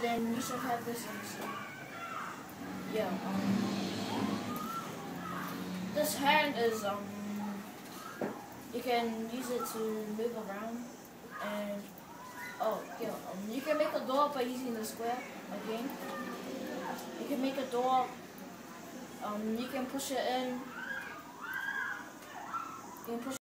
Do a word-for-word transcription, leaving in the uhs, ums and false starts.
then you should have this. Yeah. Um, this hand is um. You can use it to move around, and oh yeah. Um, you can make a door by using the square again. You can make a door. Um, you can push it in. You can push